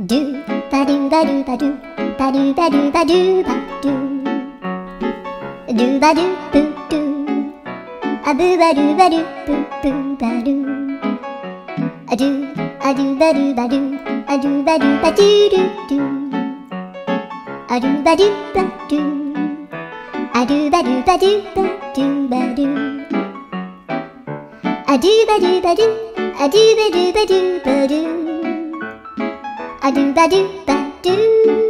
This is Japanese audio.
ドゥバドゥバドゥバドゥバドゥバドゥバドゥバドゥドゥバドゥブドゥアブバドゥバドゥブブバドゥアドゥアドゥバドゥバドゥアドゥバドゥバドゥドゥドゥアドゥバドゥバドゥアドゥバドゥバドゥバドゥバドゥアドゥバドゥバドゥアドゥバドゥバドゥバドゥアドゥバドゥバドゥ